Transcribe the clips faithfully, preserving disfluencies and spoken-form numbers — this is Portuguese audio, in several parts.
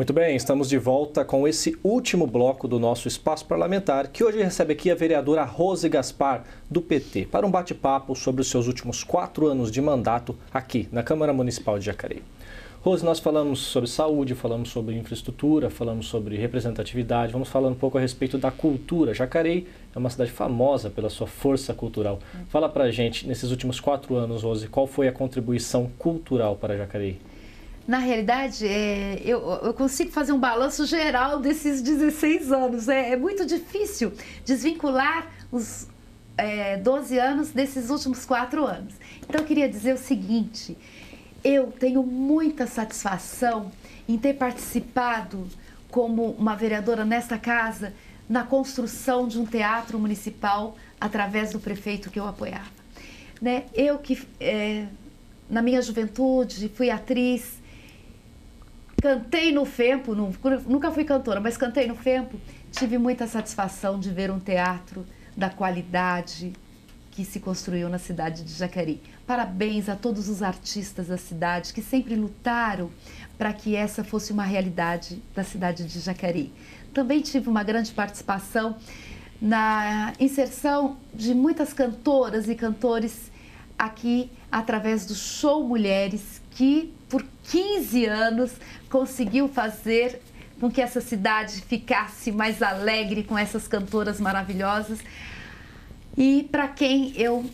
Muito bem, estamos de volta com esse último bloco do nosso espaço parlamentar, que hoje recebe aqui a vereadora Rose Gaspar, do P T, para um bate-papo sobre os seus últimos quatro anos de mandato aqui na Câmara Municipal de Jacareí. Rose, nós falamos sobre saúde, falamos sobre infraestrutura, falamos sobre representatividade, vamos falar um pouco a respeito da cultura. Jacareí é uma cidade famosa pela sua força cultural. Fala pra gente, nesses últimos quatro anos, Rose, qual foi a contribuição cultural para Jacareí? Na realidade, é, eu, eu consigo fazer um balanço geral desses dezesseis anos. É, é muito difícil desvincular os é, doze anos desses últimos quatro anos. Então, eu queria dizer o seguinte, eu tenho muita satisfação em ter participado como uma vereadora nesta casa na construção de um teatro municipal através do prefeito que eu apoiava. Né? Eu que, é, na minha juventude, fui atriz, cantei no Fempo, nunca fui cantora, mas cantei no Fempo, tive muita satisfação de ver um teatro da qualidade que se construiu na cidade de Jacareí. Parabéns a todos os artistas da cidade que sempre lutaram para que essa fosse uma realidade da cidade de Jacareí. Também tive uma grande participação na inserção de muitas cantoras e cantores aqui através do Show Mulheres, que por quinze anos conseguiu fazer com que essa cidade ficasse mais alegre com essas cantoras maravilhosas. E para quem eu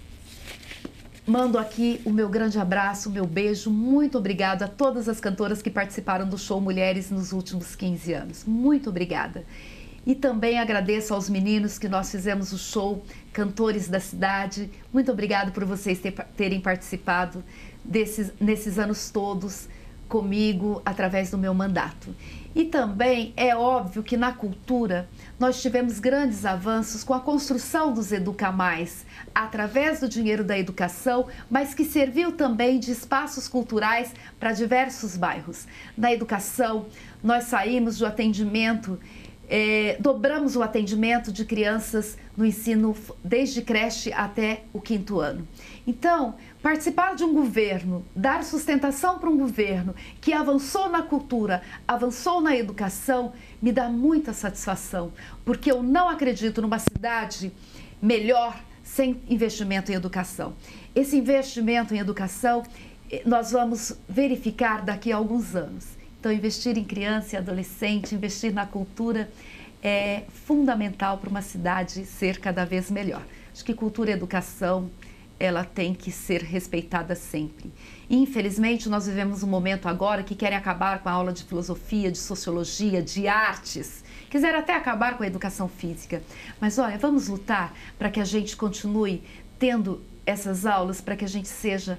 mando aqui o meu grande abraço, o meu beijo, muito obrigada a todas as cantoras que participaram do Show Mulheres nos últimos quinze anos. Muito obrigada. E também agradeço aos meninos que nós fizemos o show Cantores da Cidade. Muito obrigada por vocês ter, terem participado desses, nesses anos todos comigo através do meu mandato. E também é óbvio que na cultura nós tivemos grandes avanços com a construção dos Educa Mais, através do dinheiro da educação, mas que serviu também de espaços culturais para diversos bairros. Na educação, nós saímos do atendimento, eh, dobramos o atendimento de crianças no ensino desde creche até o quinto ano. Então, participar de um governo, dar sustentação para um governo que avançou na cultura, avançou na educação, me dá muita satisfação, porque eu não acredito numa cidade melhor sem investimento em educação. Esse investimento em educação nós vamos verificar daqui a alguns anos. Então, investir em criança e adolescente, investir na cultura é fundamental para uma cidade ser cada vez melhor. Acho que cultura e educação, ela tem que ser respeitada sempre. Infelizmente, nós vivemos um momento agora que querem acabar com a aula de filosofia, de sociologia, de artes. Quiseram até acabar com a educação física. Mas olha, vamos lutar para que a gente continue tendo essas aulas, para que a gente seja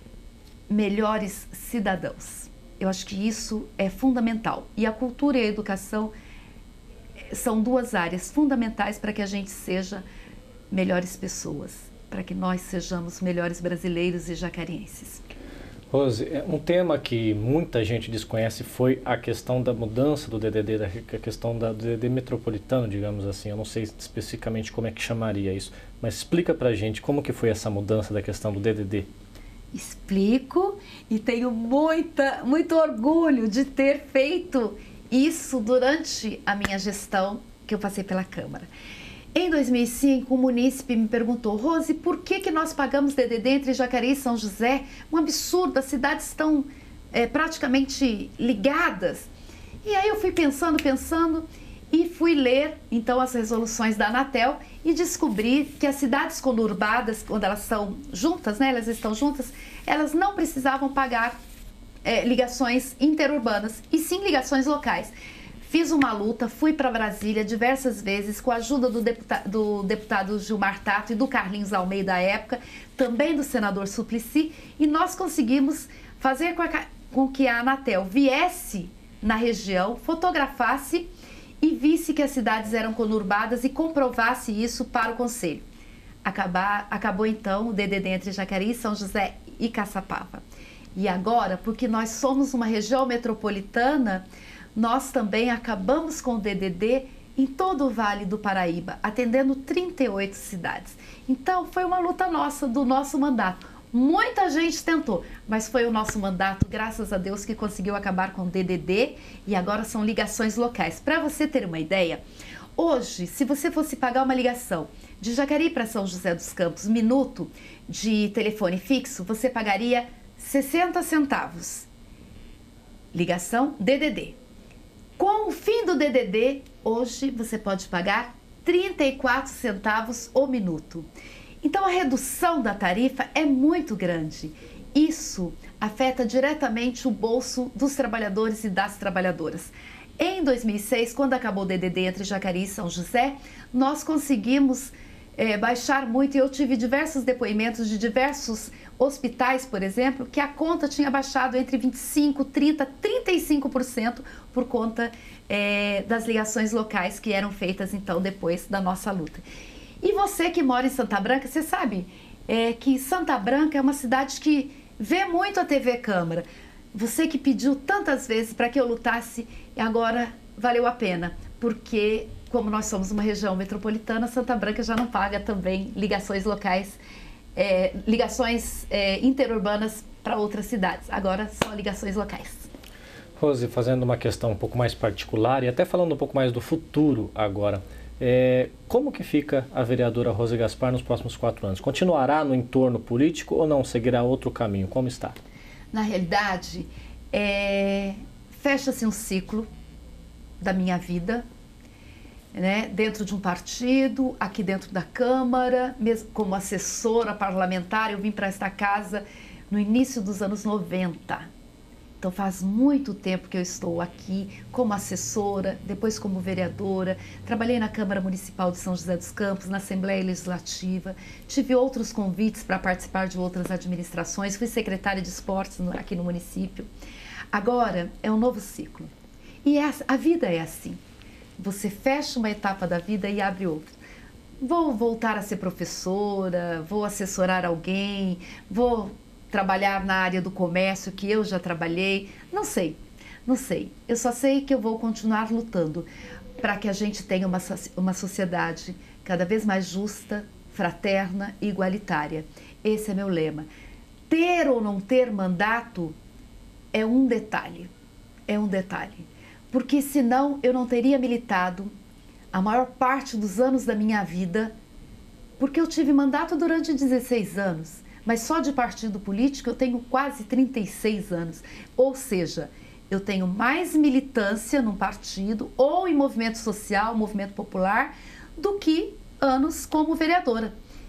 melhores cidadãos. Eu acho que isso é fundamental. E a cultura e a educação são duas áreas fundamentais para que a gente seja melhores pessoas, para que nós sejamos melhores brasileiros e jacarienses. Rose, um tema que muita gente desconhece foi a questão da mudança do D D D, a questão da, do D D D metropolitano, digamos assim. Eu não sei especificamente como é que chamaria isso, mas explica pra gente como que foi essa mudança da questão do D D D. Explico e tenho muita, muito orgulho de ter feito isso durante a minha gestão que eu passei pela Câmara. Em dois mil e cinco, o munícipe me perguntou: Rose, por que que nós pagamos D D D entre Jacareí e São José? Um absurdo, as cidades estão é, praticamente ligadas. E aí eu fui pensando, pensando e fui ler então as resoluções da Anatel e descobri que as cidades conurbadas, quando elas são juntas, né, elas estão juntas, elas não precisavam pagar é, ligações interurbanas e sim ligações locais. Fiz uma luta, fui para Brasília diversas vezes com a ajuda do deputado, do deputado Gilmar Tato e do Carlinhos Almeida à época, também do senador Suplicy, e nós conseguimos fazer com, a, com que a Anatel viesse na região, fotografasse e visse que as cidades eram conurbadas e comprovasse isso para o Conselho. Acabar, acabou então o D D D entre Jacareí, São José e Caçapava. E agora, porque nós somos uma região metropolitana, nós também acabamos com o D D D em todo o Vale do Paraíba, atendendo trinta e oito cidades. Então, foi uma luta nossa, do nosso mandato. Muita gente tentou, mas foi o nosso mandato, graças a Deus, que conseguiu acabar com o D D D e agora são ligações locais. Para você ter uma ideia, hoje, se você fosse pagar uma ligação de Jacareí para São José dos Campos, minuto de telefone fixo, você pagaria sessenta centavos. Ligação D D D. Com o fim do D D D, hoje você pode pagar trinta e quatro centavos o minuto. Então a redução da tarifa é muito grande. Isso afeta diretamente o bolso dos trabalhadores e das trabalhadoras. Em dois mil e seis, quando acabou o D D D entre Jacareí e São José, nós conseguimos é, baixar muito, e eu tive diversos depoimentos de diversos hospitais, por exemplo, que a conta tinha baixado entre vinte e cinco por cento, trinta por cento, trinta e cinco por cento por conta é, das ligações locais que eram feitas então depois da nossa luta. E você que mora em Santa Branca, você sabe é, que Santa Branca é uma cidade que vê muito a T V Câmara. Você que pediu tantas vezes para que eu lutasse, agora valeu a pena, porque como nós somos uma região metropolitana, Santa Branca já não paga também ligações locais, é, ligações é, interurbanas para outras cidades. Agora são ligações locais. Rose, fazendo uma questão um pouco mais particular e até falando um pouco mais do futuro agora, é, como que fica a vereadora Rose Gaspar nos próximos quatro anos? Continuará no entorno político ou não? Seguirá outro caminho? Como está? Na realidade, é, fecha-se um ciclo da minha vida, né, dentro de um partido, aqui dentro da Câmara, mesmo como assessora parlamentar. Eu vim para esta casa no início dos anos noventa. Então faz muito tempo que eu estou aqui como assessora, depois como vereadora. Trabalhei na Câmara Municipal de São José dos Campos, na Assembleia Legislativa. Tive outros convites para participar de outras administrações. Fui secretária de esportes no, aqui no município. Agora é um novo ciclo. E é, a vida é assim. Você fecha uma etapa da vida e abre outra. Vou voltar a ser professora, vou assessorar alguém, vou trabalhar na área do comércio que eu já trabalhei, não sei, não sei. Eu só sei que eu vou continuar lutando para que a gente tenha uma, uma sociedade cada vez mais justa, fraterna e igualitária. Esse é meu lema. Ter ou não ter mandato é um detalhe, é um detalhe. Porque senão eu não teria militado a maior parte dos anos da minha vida, porque eu tive mandato durante dezesseis anos. Mas só de partido político eu tenho quase trinta e seis anos. Ou seja, eu tenho mais militância num partido ou em movimento social, movimento popular, do que anos como vereadora.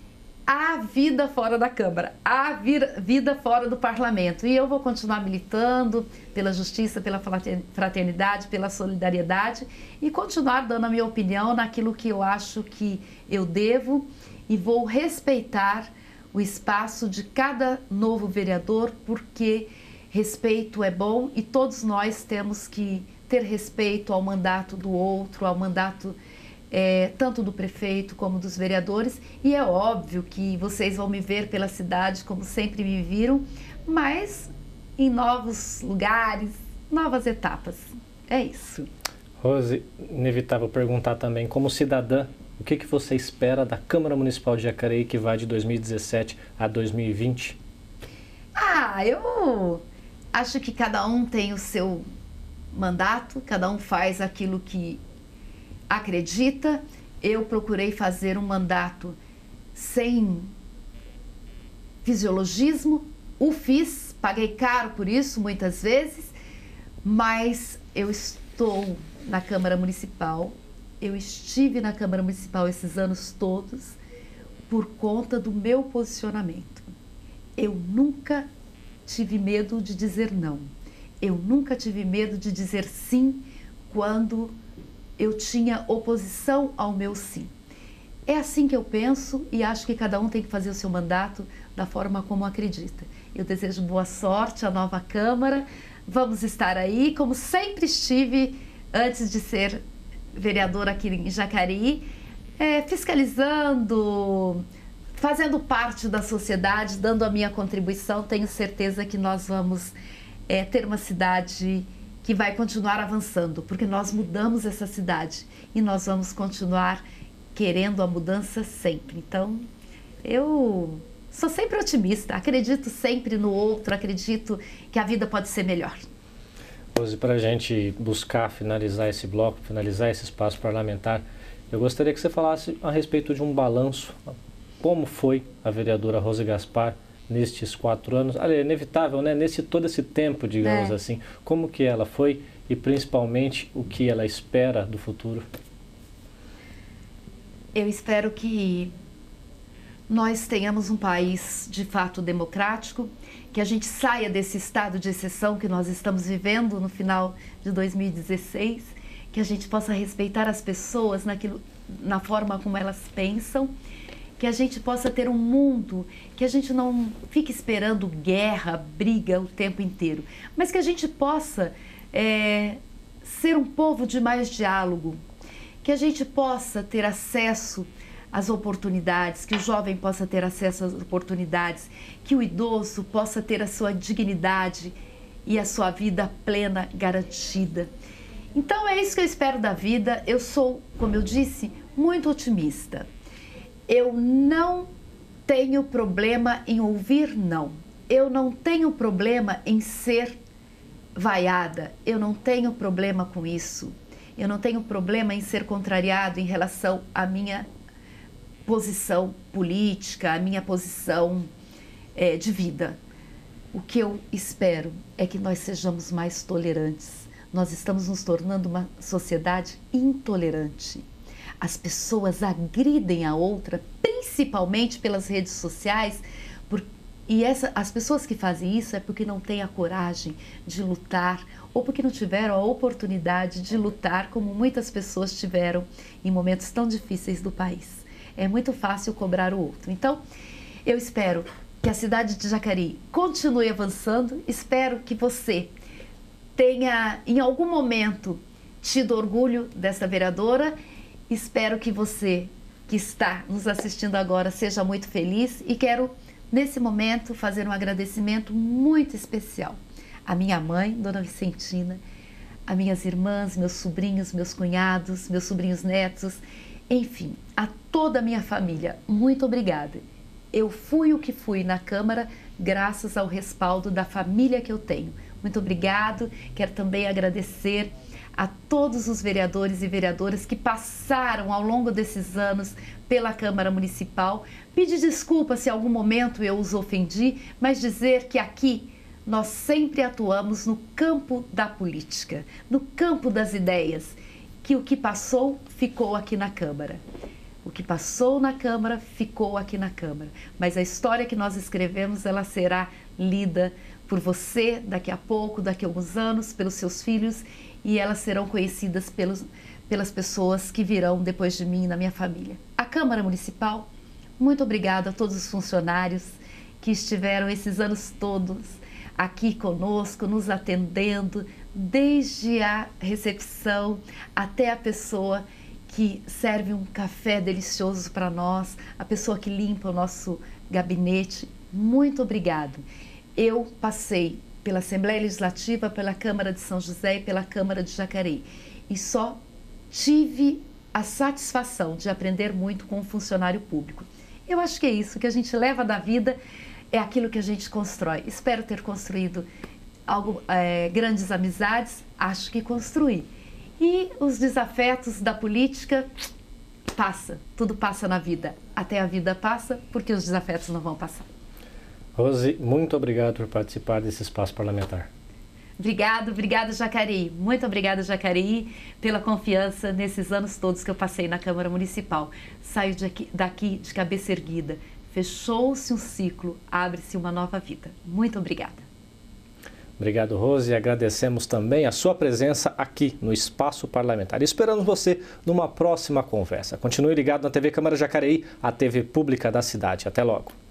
Há vida fora da Câmara, há vida fora do Parlamento. E eu vou continuar militando pela justiça, pela fraternidade, pela solidariedade e continuar dando a minha opinião naquilo que eu acho que eu devo, e vou respeitar o espaço de cada novo vereador, porque respeito é bom e todos nós temos que ter respeito ao mandato do outro, ao mandato é, tanto do prefeito como dos vereadores. E é óbvio que vocês vão me ver pela cidade como sempre me viram, mas em novos lugares, novas etapas. É isso. Rose, inevitável perguntar também, como cidadã, o que, que você espera da Câmara Municipal de Jacareí, que vai de dois mil e dezessete a dois mil e vinte? Ah, eu acho que cada um tem o seu mandato, cada um faz aquilo que acredita. Eu procurei fazer um mandato sem fisiologismo, o fiz, paguei caro por isso muitas vezes, mas eu estou na Câmara Municipal. Eu estive na Câmara Municipal esses anos todos por conta do meu posicionamento. Eu nunca tive medo de dizer não. Eu nunca tive medo de dizer sim quando eu tinha oposição ao meu sim. É assim que eu penso e acho que cada um tem que fazer o seu mandato da forma como acredita. Eu desejo boa sorte à nova Câmara. Vamos estar aí, como sempre estive antes de ser vereadora aqui em Jacareí, é, fiscalizando, fazendo parte da sociedade, dando a minha contribuição. Tenho certeza que nós vamos é, ter uma cidade que vai continuar avançando, porque nós mudamos essa cidade e nós vamos continuar querendo a mudança sempre. Então, eu sou sempre otimista, acredito sempre no outro, acredito que a vida pode ser melhor. Rose, para a gente buscar finalizar esse bloco, finalizar esse espaço parlamentar, eu gostaria que você falasse a respeito de um balanço. Como foi a vereadora Rose Gaspar nestes quatro anos? Olha, é inevitável, né? Nesse todo esse tempo, digamos é. assim, como que ela foi e principalmente o que ela espera do futuro? Eu espero que nós tenhamos um país de fato democrático, que a gente saia desse estado de exceção que nós estamos vivendo no final de dois mil e dezesseis, que a gente possa respeitar as pessoas naquilo, na forma como elas pensam, que a gente possa ter um mundo que a gente não fique esperando guerra, briga o tempo inteiro, mas que a gente possa é, ser um povo de mais diálogo, que a gente possa ter acesso às oportunidades, que o jovem possa ter acesso às oportunidades, que o idoso possa ter a sua dignidade e a sua vida plena garantida. Então é isso que eu espero da vida. Eu sou, como eu disse, muito otimista. Eu não tenho problema em ouvir não. Eu não tenho problema em ser vaiada. Eu não tenho problema com isso. Eu não tenho problema em ser contrariado em relação à minha posição política, à minha posição é, de vida. O que eu espero é que nós sejamos mais tolerantes. Nós estamos nos tornando uma sociedade intolerante. As pessoas agridem a outra, principalmente pelas redes sociais, por, e essa, as pessoas que fazem isso é porque não têm a coragem de lutar ou porque não tiveram a oportunidade de lutar como muitas pessoas tiveram em momentos tão difíceis do país. É muito fácil cobrar o outro. Então, eu espero que a cidade de Jacareí continue avançando, espero que você tenha, em algum momento, tido orgulho dessa vereadora. Espero que você, que está nos assistindo agora, seja muito feliz e quero, nesse momento, fazer um agradecimento muito especial à minha mãe, Dona Vicentina, a minhas irmãs, meus sobrinhos, meus cunhados, meus sobrinhos netos, enfim, a toda a minha família. Muito obrigada. Eu fui o que fui na Câmara graças ao respaldo da família que eu tenho. Muito obrigado. Quero também agradecer a todos os vereadores e vereadoras que passaram ao longo desses anos pela Câmara Municipal. Pedir desculpa se em algum momento eu os ofendi, mas dizer que aqui nós sempre atuamos no campo da política, no campo das ideias, que o que passou ficou aqui na Câmara. O que passou na Câmara ficou aqui na Câmara. Mas a história que nós escrevemos, ela será lida por você daqui a pouco, daqui a alguns anos, pelos seus filhos, e elas serão conhecidas pelos, pelas pessoas que virão depois de mim na minha família. A Câmara Municipal, muito obrigada a todos os funcionários que estiveram esses anos todos aqui conosco, nos atendendo, desde a recepção até a pessoa que serve um café delicioso para nós, a pessoa que limpa o nosso gabinete. Muito obrigado. Eu passei pela Assembleia Legislativa, pela Câmara de São José e pela Câmara de Jacareí e só tive a satisfação de aprender muito com um funcionário público. Eu acho que é isso, que a gente leva da vida é aquilo que a gente constrói. Espero ter construído algo, é, grandes amizades, acho que construí. E os desafetos da política, passa, tudo passa na vida. Até a vida passa, porque os desafetos não vão passar. Rose, muito obrigado por participar desse espaço parlamentar. Obrigado, obrigado Jacareí. Muito obrigada Jacareí pela confiança nesses anos todos que eu passei na Câmara Municipal. Saio de aqui, daqui de cabeça erguida. Fechou-se um ciclo, abre-se uma nova vida. Muito obrigada. Obrigado, Rose, e agradecemos também a sua presença aqui no Espaço Parlamentar. E esperamos você numa próxima conversa. Continue ligado na T V Câmara Jacareí, a T V pública da cidade. Até logo.